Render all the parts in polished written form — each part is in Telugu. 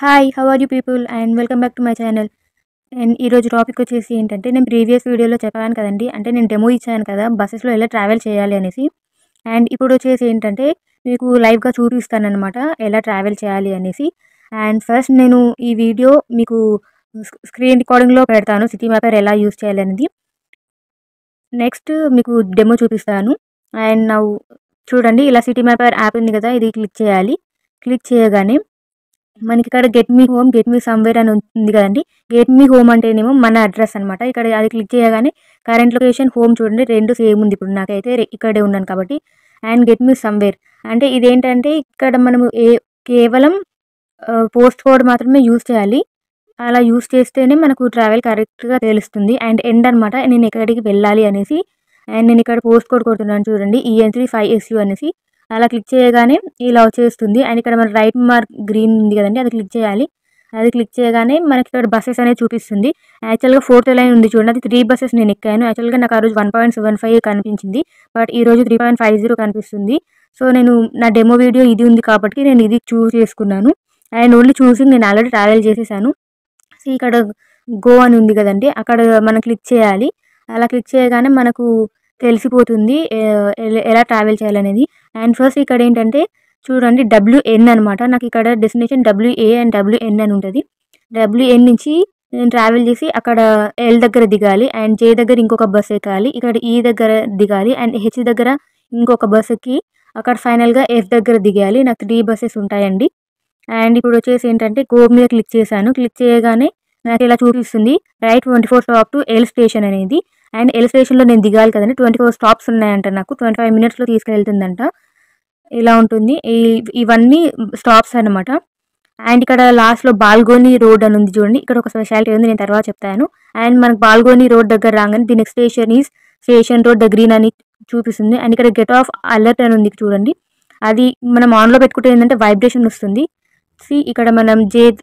Hi! How are you people? And welcome back to my channel. And ఈరోజు టాపిక్ వచ్చేసి ఏంటంటే, నేను ప్రీవియస్ వీడియోలో చెప్పాను కదండీ! అంటే నేను డెమో ఇచ్చాను కదా! బసెస్‌లో ఎలా ట్రావెల్ చేయాలి అనేసి. అండ్ ఇప్పుడొచ్చేసి ఏంటంటే, మీకు లైవ్‌గా చూపిస్తాననమాట ఎలా ట్రావెల్ చేయాలి అనేసి. అండ్ ఫస్ట్ నేను ఈ వీడియో మీకు స్క్రీన్ రికార్డింగ్‌లో పెడతాను. సిటీ మ్యాపర్ ఎలా యూజ్ చేయాలనేది. నెక్స్ట్ మీకు డెమో చూపిస్తాను. అండ్ నౌ చూడండి, ఇలా సిటీ మ్యాపర్ యాప్ ఉంది కదా! ఇది క్లిక్ చేయాలి. క్లిక్ చేయగానే మనకిక్కడ get me home, get me somewhere అని ఉంది కదండీ! గెట్ మీ హోమ్ అంటేనేమో మన అడ్రెస్ అనమాట. ఇక్కడ అది క్లిక్ చేయగానే కరెంట్ లొకేషన్, హోమ్ చూడండి 2 సేమ్ ఉంది. ఇప్పుడు నాకైతే ఇక్కడే ఉన్నాను కాబట్టి. అండ్ గెట్ మీ సమ్‌వేర్ అంటే ఇదేంటంటే ఇక్కడ మనము కేవలం పోస్ట్ కోడ్ మాత్రమే యూజ్ చేయాలి. అలా యూజ్ చేస్తేనే మనకు ట్రావెల్ కరెక్ట్‌గా తెలుస్తుంది. అండ్ ఎండ్ అనమాట నేను ఎక్కడికి వెళ్ళాలి అనేసి. అండ్ నేను ఇక్కడ పోస్ట్ కోడ్ కొడుతున్నాను చూడండి, EN35SU అనేసి. అలా క్లిక్ చేయగానే ఇలా వచ్చేస్తుంది. అండ్ ఇక్కడ మన రైట్ మార్క్ గ్రీన్ ఉంది కదండీ, అది క్లిక్ చేయాలి. అది క్లిక్ చేయగానే మనకి ఇక్కడ బసెస్ అనేది చూపిస్తుంది. యాక్చువల్‌గా 4థ్ లైన్ ఉంది చూడండి, అది 3 బసెస్ నేను ఎక్కాను. యాక్చువల్‌గా నాకు ఆ రోజు 1.75 కనిపించింది. బట్ ఈరోజు 3.50 కనిపిస్తుంది. సో, నేను నా డెమో వీడియో ఇది ఉంది కాబట్టి నేను ఇది చూజ్ చేసుకున్నాను. అండ్ ఓన్లీ చూసింగ్ నేను ఆల్రెడీ ట్రావెల్ చేసేసాను. సో, ఇక్కడ గో అని ఉంది కదండీ, అక్కడ మనం క్లిక్ చేయాలి. అలా క్లిక్ చేయగానే మనకు తెలిసిపోతుంది ఎలా ట్రావెల్ చేయాలనేది. అండ్ ఫస్ట్ ఇక్కడ ఏంటంటే చూడండి, WN అనమాట. నాకు ఇక్కడ డెస్టినేషన్ WA అండ్ WN అని ఉంటది. WN నుంచి నేను ట్రావెల్ చేసి అక్కడ L దగ్గర దిగాలి. అండ్ J దగ్గర ఇంకొక బస్ ఎక్కాలి. ఇక్కడ E దగ్గర దిగాలి. అండ్ H దగ్గర ఇంకొక బస్ ఎక్కి అక్కడ ఫైనల్‌గా F దగ్గర దిగాలి. నాకు 3 బసెస్ ఉంటాయండి. అండ్ ఇప్పుడొచ్చేసి ఏంటంటే గో మీద క్లిక్ చేశాను. క్లిక్ చేయగానే నాకిలా చూపిస్తుంది right 24 stop to L station అనేది. అండ్ ఎల్ స్టేషన్‌లో నేను దిగాలి కదండీ! 24 స్టాప్స్ ఉన్నాయంట నాకు. 25 మినిట్స్‌లో తీసుకెళ్తుందంట. ఇలా ఉంటుంది. ఇవన్నీ స్టాప్స్ అనమాట. అండ్ ఇక్కడ లాస్ట్‌లో బాల్గోని రోడ్ అని ఉంది చూడండి. ఇక్కడ ఒక స్పెషాలిటీ ఉంది, నేను తర్వాత చెప్తాను. అండ్ మనకు బాల్గోని రోడ్ దగ్గర రాగానే the next station is Station Road the Green అని చూపిస్తుంది. అండ్ ఇక్కడ గెట్ ఆఫ్ అలర్ట్ అని ఉంది చూడండి. అది మనం ఆన్‌లో పెట్టుకుంటే ఏంటంటే వైబ్రేషన్ వస్తుంది. ఇక్కడ మనం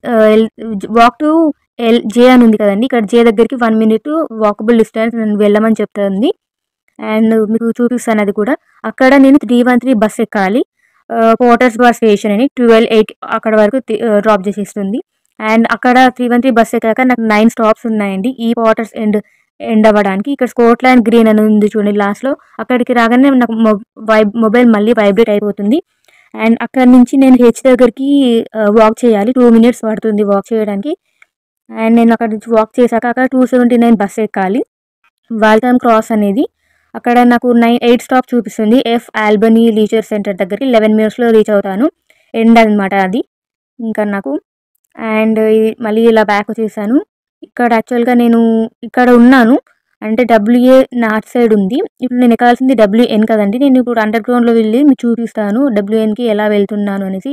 వాక్ టు జే అని ఉంది కదండీ! ఇక్కడ జే దగ్గరికి 1 మినిట్ వాకబుల్ డిస్టెన్స్ నన్ను వెళ్ళమని చెప్తుంది. అండ్ మీకు చూపిస్తాను అది కూడా. అక్కడ నేను 313 బస్ ఎక్కాలి. పోర్టర్స్ బార్ స్టేషన్ అని 12:08 అక్కడ వరకు డ్రాప్ చేసేస్తుంది. అండ్ అక్కడ 313 బస్ ఎక్కాక నాకు 9 స్టాప్స్ ఉన్నాయండి ఈ పోర్టర్స్ ఎండ్ అవ్వడానికి. ఇక్కడ స్కాట్లాండ్ గ్రీన్ అని ఉంది చూడండి లాస్ట్‌లో. అక్కడికి రాగానే నాకు మొబైల్ మళ్ళీ వైబ్రేట్ అయిపోతుంది. అండ్ అక్కడి నుంచి నేను హెచ్ దగ్గరికి వాక్ చేయాలి. 2 మినిట్స్ పడుతుంది వాక్ చేయడానికి. అండ్ నేను అక్కడి నుంచి వాక్ చేశాక అక్కడ 279 బస్ ఎక్కాలి. వాల్థమ్ క్రాస్ అనేది. అక్కడ నాకు 8 స్టాప్ చూపిస్తుంది. ఎఫ్ ఆల్బనీ లీజర్ సెంటర్ దగ్గరికి 11 మినిట్స్‌లో రీచ్ అవుతాను. ఎండ్ అనమాట అది ఇంకా నాకు. అండ్ మళ్ళీ ఇలా బ్యాక్ వచ్చేసాను. ఇక్కడ యాక్చువల్‌గా నేను ఇక్కడ ఉన్నాను. అంటే WA నార్త్ సైడ్ ఉంది. ఇప్పుడు నేను ఎక్కాల్సింది WN కదండీ! నేను ఇప్పుడు అండర్ గ్రౌండ్‌లో వెళ్ళి మీకు చూపిస్తాను WNకి ఎలా వెళ్తున్నాను అనేసి.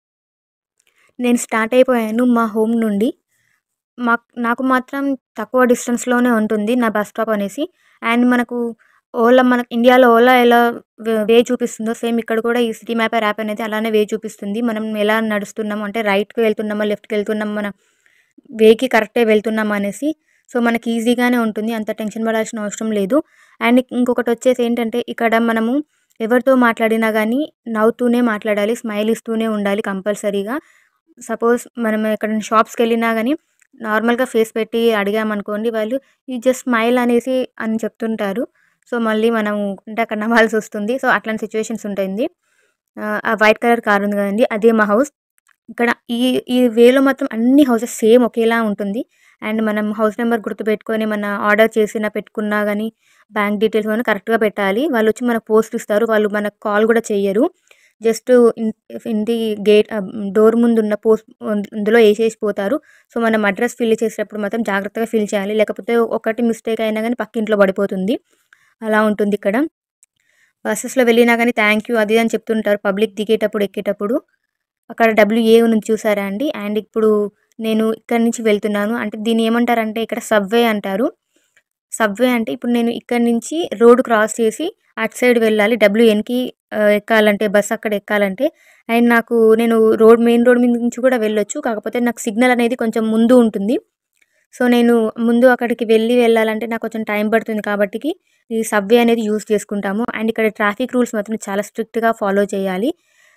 నేను స్టార్ట్ అయిపోయాను మా హోమ్ నుండి. నాకు మాత్రం తక్కువ డిస్టెన్స్‌లోనే ఉంటుంది నా బస్ స్టాప్ అనేసి. అండ్ మనకు మనకు ఇండియాలో ఓలా ఎలా వే చూపిస్తుందో సేమ్ ఇక్కడ కూడా ఈ సిటీ మ్యాపర్ యాప్ అనేది అలానే వే చూపిస్తుంది. మనం ఎలా నడుస్తున్నాము అంటే రైట్‌కి వెళ్తున్నామా, లెఫ్ట్‌కి వెళ్తున్నామా, మన వేకి కరెక్టే వెళ్తున్నామా అనేసి. సో, మనకి ఈజీగానే ఉంటుంది. అంత టెన్షన్ పడాల్సిన అవసరం లేదు. అండ్ ఇంకొకటి వచ్చేసి ఏంటంటే ఇక్కడ మనము ఎవరితో మాట్లాడినా గానీ నవ్వుతూనే మాట్లాడాలి. స్మైల్ ఇస్తూనే ఉండాలి కంపల్సరీగా. సపోజ్ మనం ఎక్కడైనా షాప్స్‌కెళ్ళినా గానీ నార్మల్‌గా ఫేస్ పెట్టి అడిగామనుకోండి, వాళ్ళు యూ జస్ట్ స్మైల్ అనేసి అని చెప్తుంటారు. సో, మళ్ళీ మనం అంటే అక్కడ నవ్వాల్సొస్తుంది. సో, అట్లాంటి సిట్యుయేషన్స్ ఉంటుంది. ఆ వైట్ కలర్ కార్ ఉంది కదండీ! అదే మా హౌస్. ఇక్కడ ఈ ఈ వేలో మాత్రం అన్ని హౌసెస్ సేమ్ ఒకేలా ఉంటుంది. అండ్ మనం హౌస్ నెంబర్ గుర్తుపెట్టుకొని మన ఆర్డర్ చేసినా పెట్టుకున్నా గానీ బ్యాంక్ డీటెయిల్స్ అవన్నీ కరెక్ట్‌గా పెట్టాలి. వాళ్ళొచ్చి మనకు పోస్ట్ ఇస్తారు. వాళ్ళు మనకు కాల్ కూడా చెయ్యరు. జస్ట్ ఇంటి డోర్ ముందున్న పోస్ట్ అందులో ఏసేసి పోతారు. సో, మనం అడ్రస్ ఫిల్ చేసేటప్పుడు మాత్రం జాగ్రత్తగా ఫిల్ చేయాలి. లేకపోతే ఒకటి మిస్టేక్ అయినా గానీ పక్కింట్లో పడిపోతుంది. అలా ఉంటుంది ఇక్కడ. బసెస్‌లో వెళ్ళినా గానీ థ్యాంక్ యూ అది అని చెప్తుంటారు పబ్లిక్ దిగేటప్పుడు, ఎక్కేటప్పుడు. అక్కడ WA ఉంది చూసారా అండి? అండ్ ఇప్పుడు నేను ఇక్కడి నుంచి వెళ్తున్నాను. అంటే దీన్ని ఏమంటారంటే ఇక్కడ సబ్‌వే అంటారు. సబ్‌వే అంటే ఇప్పుడు నేను ఇక్కడి నుంచి రోడ్ క్రాస్ చేసి అటు సైడ్ వెళ్ళాలి. WNకి ఎక్కాలంటే బస్ అక్కడ ఎక్కాలంటే. అండ్ నేను మెయిన్ రోడ్ మీద నుంచి కూడా వెళ్ళొచ్చు. కాకపోతే నాకు సిగ్నల్ అనేది కొంచెం ముందు ఉంటుంది. సో, నేను ముందు అక్కడికి వెళ్ళాలంటే నాకు కొంచెం టైం పడుతుంది కాబట్టికి ఈ సబ్‌వే అనేది యూజ్ చేసుకుంటాము. అండ్ ఇక్కడ ట్రాఫిక్ రూల్స్ మాత్రం చాలా స్ట్రిక్ట్‌గా ఫాలో చేయాలి.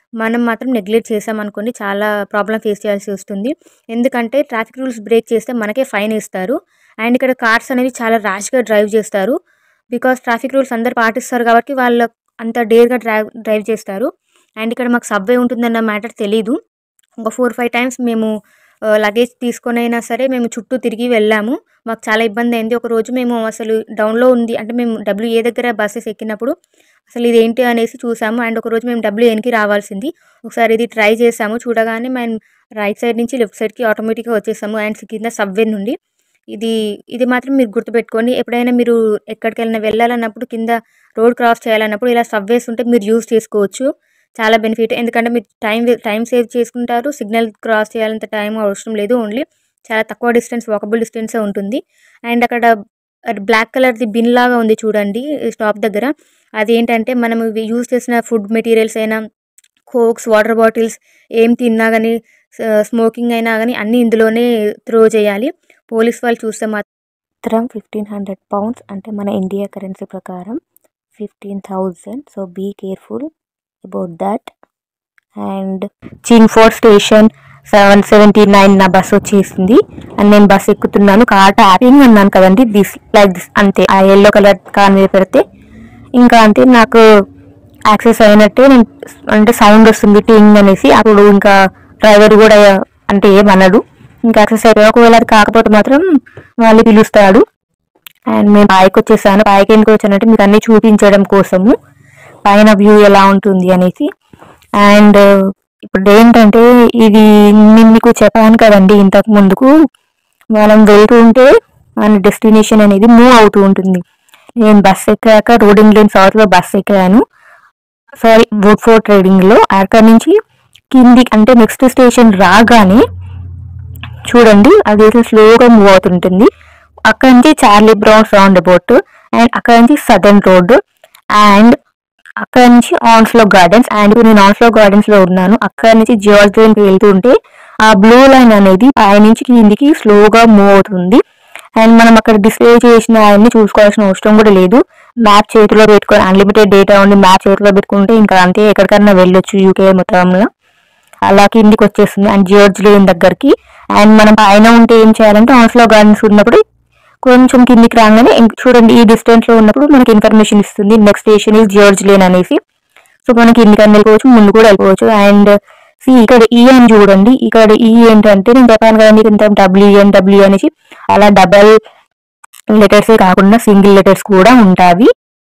మనం మాత్రం నెగ్లెక్ట్ చేసామనుకోండి చాలా ప్రాబ్లమ్ ఫేస్ చేయాల్సి వస్తుంది. ఎందుకంటే ట్రాఫిక్ రూల్స్ బ్రేక్ చేస్తే మనకే ఫైన్ ఏస్తారు. అండ్ ఇక్కడ కార్స్ అనేవి చాలా ర్యాష్‌గా డ్రైవ్ చేస్తారు. బికాజ్ ట్రాఫిక్ రూల్స్ అందరూ పాటిస్తారు కాబట్టి వాళ్ళు అంత డేర్‌గా డ్రైవ్ చేస్తారు. అండ్ ఇక్కడ మాకు సబ్‌వే ఉంటుందన్న మ్యాటర్ తెలీదు. ఒక 4, 5 టైమ్స్ మేము లగేజ్ తీసుకొనైనా సరే మేము చుట్టూ తిరిగి వెళ్ళాము. మాకు చాలా ఇబ్బందయింది. ఒకరోజు మేము అసలు డౌన్‌లో ఉంది అంటే మేము డబ్ల్యూఏ దగ్గర బసెస్ ఎక్కినప్పుడు అసలు ఇదేంటి అనేసి చూసాము. అండ్ ఒకరోజు మేము డబ్ల్యూఎన్‌కి రావాల్సింది. ఒకసారి ఇది ట్రై చేసాము. చూడగానే మేము రైట్ సైడ్ నుంచి లెఫ్ట్ సైడ్‌కి ఆటోమేటిక్‌గా వచ్చేసాము. అండ్ కింద సబ్‌వే నుండి. ఇది ఇది మాత్రం మీరు గుర్తుపెట్టుకోండి. ఎప్పుడైనా మీరు ఎక్కడికెళ్ళినా వెళ్ళాలన్నప్పుడు కింద రోడ్ క్రాస్ చేయాలన్నప్పుడు ఇలా సబ్‌వేస్ ఉంటే మీరు యూజ్ చేసుకోవచ్చు. చాలా బెనిఫిట్. ఎందుకంటే మీరు టైం సేవ్ చేసుకుంటారు. సిగ్నల్ క్రాస్ చేయాలంత టైం అవసరం లేదు. ఓన్లీ చాలా తక్కువ డిస్టెన్స్ వాకబుల్ డిస్టెన్సే ఉంటుంది. అండ్ అక్కడ బ్లాక్ కలర్‌ది బిన్ లాగా ఉంది చూడండి స్టాప్ దగ్గర. అదేంటంటే మనం ఇవి యూజ్ చేసిన ఫుడ్ మెటీరియల్స్ అయినా, కోక్స్, వాటర్ బాటిల్స్ ఏం తిన్నా గాని, స్మోకింగ్ అయినా గాని అన్నీ ఇందులోనే త్రో చేయాలి. పోలీస్ వాళ్ళు చూస్తే మాత్రం 1500 పౌండ్స్ అంటే మన ఇండియా కరెన్సీ ప్రకారం 15,000. So be careful about that. And Chingford station 7:79 నా బస్ వచ్చేసింది. అండ్ నేను బస్ ఎక్కుతున్నాను. కార్ ట్యాపింగ్ అన్నాను కదండి, దిస్ లైక్ దిస్ అంతే. ఆ యెల్లో కలర్ కార్ మీద పెడితే ఇంకా అంతే నాకు యాక్సెస్ అయినట్టే. నేను అంటే సౌండ్ వస్తుంది టింగ్ అనేసి. అప్పుడు ఇంకా డ్రైవర్ కూడా అంటే ఏమనడు. ఇంకా యాక్సెస్ అయిపోయి ఒకవేళ అది కాకపోతే మాత్రం వాళ్ళు పిలుస్తాడు. అండ్ మేము పైకి వచ్చేసాను. పైకి ఎందుకు వచ్చానంటే మీకు అన్నీ చూపించడం కోసము పైన వ్యూ ఎలా ఉంటుంది అనేసి. అండ్ ఇప్పుడు ఏంటంటే ఇది నేను మీకు చెప్పాను కదండి ఇంతకు ముందుకు, మనం వెళ్తూ ఉంటే మన డెస్టినేషన్ అనేది మూవ్ అవుతూ ఉంటుంది. నేను బస్ ఎక్కాక రోడ్ ఇంగ్లాండ్ సౌత్లో బస్ ఎక్కాను. సారీ, వుడ్ ఫోర్ట్ ట్రేడింగ్లో. అక్కడి నుంచి కింది అంటే నెక్స్ట్ స్టేషన్ రాగానే చూడండి అది స్లోగా మూవ్ అవుతుంటుంది. అక్కడి నుంచి Charlie Browns round about, and అక్కడి నుంచి సదర్న్ రోడ్, అండ్ అక్కడ నుంచి ఆన్స్లో గార్డెన్స్. అండ్ నేను ఆన్స్లో గార్డెన్స్ లో ఉన్నాను. అక్కడ నుంచి జార్జ్ కి వెళ్తుంటే ఆ బ్లూ లైన్ అనేది పైనుంచి కిందికి స్లోగా మూవ్ అవుతుంది. అండ్ మనం అక్కడ డిస్ప్లే చేసిన అవన్నీ చూసుకోవాల్సిన అవసరం కూడా లేదు. మ్యాప్ చేతిలో పెట్టుకొని అన్లిమిటెడ్ డేటా ఉండి మ్యాప్ చేతిలో పెట్టుకుంటే ఇంకా అంతే, ఎక్కడికన్నా వెళ్ళొచ్చు యూకే మొత్తంలో. అలా కిందికి వచ్చేస్తుంది అండ్ జార్జ్ లేన్ దగ్గరికి. అండ్ మనం పైన ఉంటే ఏం చేయాలంటే ఆన్స్లో గార్డెన్స్ ఉన్నప్పుడు కొంచెం కిందికి రాగానే చూడండి ఈ డిస్టెన్స్ లో ఉన్నప్పుడు మనకి ఇన్ఫర్మేషన్ ఇస్తుంది next station is George Lane అనేసి. సో మనకి కిందికన్నా వెళ్ళిపోవచ్చు, ముందు కూడా వెళ్ళిపోవచ్చు. అండ్ ఇక్కడ ఈ అని చూడండి. ఇక్కడ ఈ ఏంటంటే నేను చెప్పాను కదా మీకు ఇంత డబ్ల్యూ అనేసి, అలా డబల్ లెటర్సే కాకుండా సింగిల్ లెటర్స్ కూడా ఉంటాయి.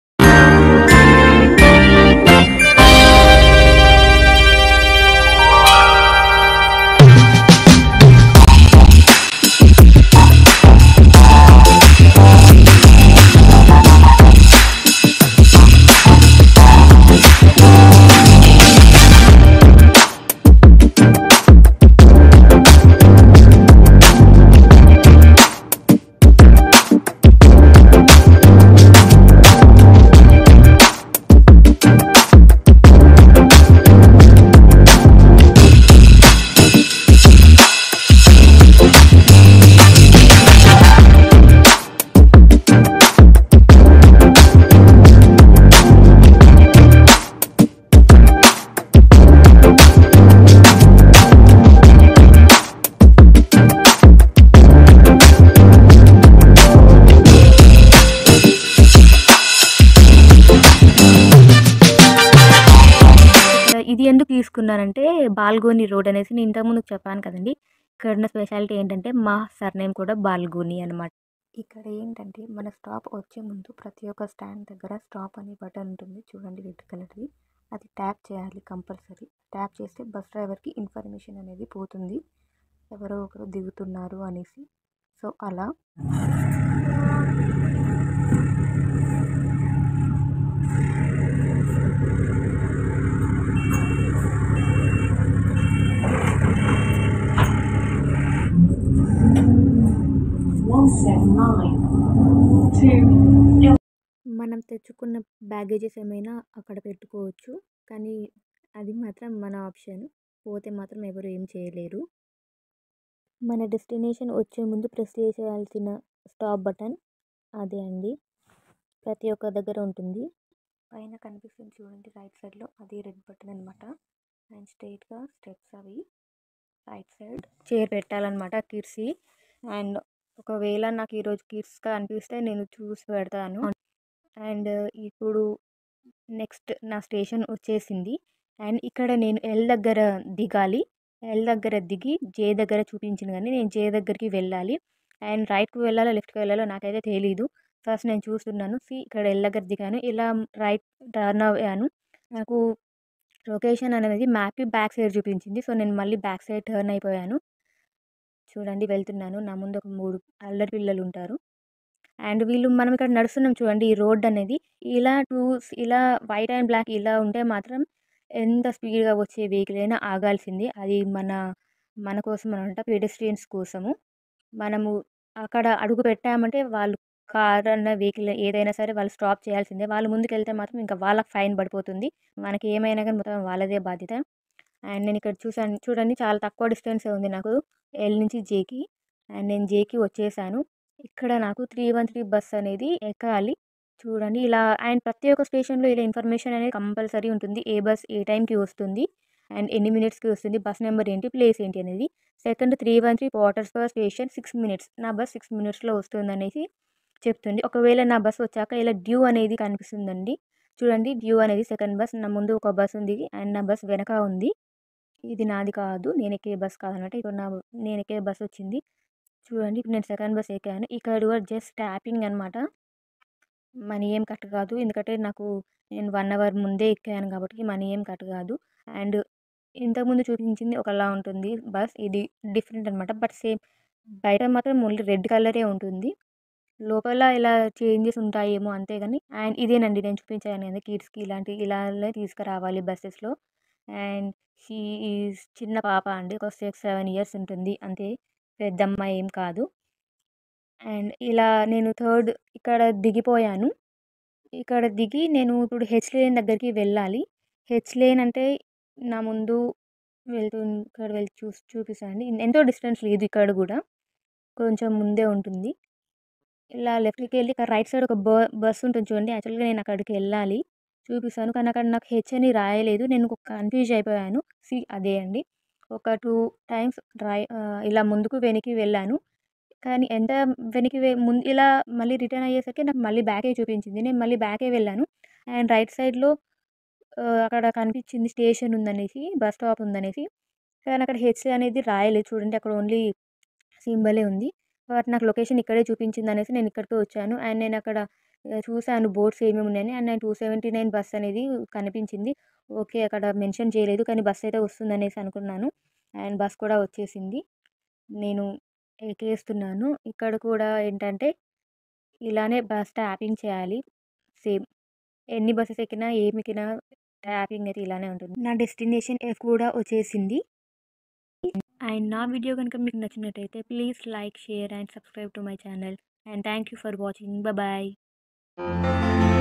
ఇది ఎందుకు తీసుకున్నానంటే బాల్గోని రోడ్ అనేసి నేను ఇంతకుముందు చెప్పాను కదండి. ఇక్కడ ఉన్న స్పెషాలిటీ ఏంటంటే మా సర్నేమ్ కూడా బాల్గోని అనమాట. ఇక్కడ ఏంటంటే మన స్టాప్ వచ్చే ముందు ప్రతి ఒక్క స్టాండ్ దగ్గర స్టాప్ అనే బటన్ ఉంటుంది చూడండి, రెడ్ కలర్ది. అది ట్యాప్ చేయాలి కంపల్సరీ. ట్యాప్ చేస్తే బస్ డ్రైవర్కి ఇన్ఫర్మేషన్ అనేది పోతుంది ఎవరో ఒకరు దిగుతున్నారు అనేసి. సో అలా మనం తెచ్చుకున్న బ్యాగేజెస్ ఏమైనా అక్కడ పెట్టుకోవచ్చు, కానీ అది మాత్రం మన ఆప్షన్. పోతే మాత్రం ఎవరు ఏం చేయలేరు. మన డెస్టినేషన్ వచ్చే ముందు ప్రెస్ చేయాల్సిన స్టాప్ బటన్ అదే అండి, ప్రతి ఒక్క దగ్గర ఉంటుంది. పైన కనిపిస్తుంది చూడండి రైట్ సైడ్లో, అది రెడ్ బటన్ అనమాట. అండ్ స్ట్రైట్గా స్టెప్స్ అవి రైట్ సైడ్ చైర్ పెట్టాలన్నమాట కిడ్స్కి. అండ్ ఒకవేళ నాకు ఈరోజు కిడ్స్గా అనిపిస్తే నేను చూసి పెడతాను. అండ్ ఇప్పుడు నెక్స్ట్ నా స్టేషన్ వచ్చేసింది. అండ్ ఇక్కడ నేను ఎల్ దగ్గర దిగాలి. ఎల్ దగ్గర దిగి జే దగ్గర చూపించింది కానీ నేను జే దగ్గరికి వెళ్ళాలి. అండ్ రైట్కి వెళ్ళాలో లెఫ్ట్కి వెళ్ళాలో నాకైతే తెలీదు. ఫస్ట్ నేను చూస్తున్నాను. ఇక్కడ ఎల్ దగ్గర దిగాను. ఇలా రైట్ టర్న్ అయ్యాను. నాకు లొకేషన్ అనేది మ్యాప్ బ్యాక్ సైడ్ చూపించింది. సో నేను మళ్ళీ బ్యాక్ సైడ్ టర్న్ అయిపోయాను. చూడండి వెళ్తున్నాను. నా ముందు ఒక 3 అల్లరి పిల్లలు ఉంటారు. అండ్ మనం ఇక్కడ నడుస్తున్నాం చూడండి. ఈ రోడ్ అనేది ఇలా వైట్ అండ్ బ్లాక్ ఇలా ఉంటే మాత్రం ఎంత స్పీడ్గా వచ్చే వెహికల్ అయినా ఆగాల్సింది. అది మన కోసం అనమాట, పెడెస్ట్రియన్స్ కోసము. మనము అక్కడ అడుగు పెట్టామంటే వాళ్ళు కార్ అన్న వెహికల్ ఏదైనా సరే వాళ్ళు స్టాప్ చేయాల్సిందే. వాళ్ళు ముందుకెళ్తే మాత్రం ఇంకా వాళ్ళకి ఫైన్ పడిపోతుంది. మనకి ఏమైనా కానీ మొత్తం వాళ్ళదే బాధ్యత. అండ్ నేను ఇక్కడ చూసాను చూడండి, చాలా తక్కువ డిస్టెన్సే ఉంది నాకు ఎల్ నుంచి జేకి. అండ్ నేను జేకి వచ్చేసాను. ఇక్కడ నాకు 313 బస్ అనేది ఎక్కాలి. చూడండి ఇలా. అండ్ ప్రతి ఒక్క స్టేషన్లో ఇలా ఇన్ఫర్మేషన్ అనేది కంపల్సరీ ఉంటుంది. ఏ బస్ ఏ టైంకి వస్తుంది అండ్ ఎన్ని మినిట్స్కి వస్తుంది, బస్ నెంబర్ ఏంటి, ప్లేస్ ఏంటి అనేది. Second 313 quarters per station 6 minutes. నా బస్ 6 మినిట్స్లో వస్తుంది అనేసి చెప్తుంది. ఒకవేళ నా బస్ వచ్చాక ఇలా డ్యూ అనేది కనిపిస్తుందండి. చూడండి డ్యూ అనేది సెకండ్ బస్. నా ముందు ఒక బస్ ఉంది అండ్ నా బస్ వెనక ఉంది. ఇది నాది కాదు, నేను ఎక్కే బస్ కాదనమాట. ఇప్పుడు నేను ఎక్కే బస్ వచ్చింది. చూడండి ఇప్పుడు నేను సెకండ్ బస్ ఎక్కాను. ఇక్కడ కూడా జస్ట్ ట్యాపింగ్ అనమాట. మనీ ఏం కట్ కాదు. ఎందుకంటే నేను 1 అవర్ ముందే ఎక్కాను కాబట్టి మనీ ఏం కట్ కాదు. అండ్ ఇంతకుముందు చూపించింది ఒకలా ఉంటుంది బస్. ఇది డిఫరెంట్ అనమాట. బట్ సేమ్ బయట మాత్రం ఓన్లీ రెడ్ కలరే ఉంటుంది. లోపల ఇలా చేంజెస్ ఉంటాయేమో అంతే కానీ. అండ్ ఇదేనండి నేను చూపించాను కదా కిడ్స్కి ఇలానే తీసుకురావాలి బస్సెస్లో. అండ్ షీ ఈజ్ చిన్న పాప అండి. ఒక 6-7 ఇయర్స్ ఉంటుంది అంతే, పెద్దమ్మాయి ఏం కాదు. అండ్ ఇలా నేను థర్డ్ ఇక్కడ దిగిపోయాను. ఇక్కడ దిగి నేను ఇప్పుడు హెచ్ లేన్ దగ్గరికి వెళ్ళాలి. హెచ్ లేన్ అంటే నా ముందు ఇక్కడ వెళ్ళి చూపిస్తానండి. ఎంతో డిస్టెన్స్ లేదు, ఇక్కడ కూడా కొంచెం ముందే ఉంటుంది. ఇలా లెఫ్ట్‌కి వెళ్ళి ఇక్కడ రైట్ సైడ్ ఒక బస్ ఉంటుంది చూడండి. యాక్చువల్‌గా నేను అక్కడికి వెళ్ళాలి, చూపిస్తాను. కానీ అక్కడ నాకు హెచ్ అని రాయలేదు. నేను కన్‌ఫ్యూజ్ అయిపోయాను. అదే అండి. ఒక 2 టైమ్స్ ఇలా ముందుకు వెనక్కి వెళ్ళాను. కానీ ఎంత వెనక్కి ముందు ఇలా మళ్ళీ రిటర్న్ అయ్యేసరికి నాకు మళ్ళీ బ్యాకే చూపించింది. నేను మళ్ళీ బ్యాకే వెళ్ళాను. అండ్ రైట్ సైడ్‌లో అక్కడ కనిపించింది స్టేషన్ ఉందనేసి, బస్ స్టాప్ ఉందనేసి. కానీ అక్కడ హెచ్ అనేది రాయలేదు చూడండి. అక్కడ ఓన్లీ సింబలే ఉంది. బట్ నాకు లొకేషన్ ఇక్కడే చూపించిందనేసి నేను ఇక్కడికే వచ్చాను. అండ్ నేను అక్కడ చూసాను బోర్డ్స్ ఏమేమి ఉన్నాయని. అండ్ నేను 279 బస్ అనేది కనిపించింది. ఓకే, అక్కడ మెన్షన్ చేయలేదు కానీ బస్ అయితే వస్తుందనేసి అనుకున్నాను. అండ్ బస్ కూడా వచ్చేసింది. నేను ఎక్కేస్తున్నాను. ఇక్కడ కూడా ఏంటంటే ఇలానే బస్ ట్యాపింగ్ చేయాలి. సేమ్ ఎన్ని బసెస్ ఎక్కినా ఏమి ఎక్కినా ట్యాపింగ్ అయితే ఇలానే ఉంటుంది. నా డెస్టినేషన్ కూడా వచ్చేసింది. అండ్ నా వీడియో కనుక మీకు నచ్చినట్టయితే please like, share and subscribe to my channel. And thank you for watching. Bye.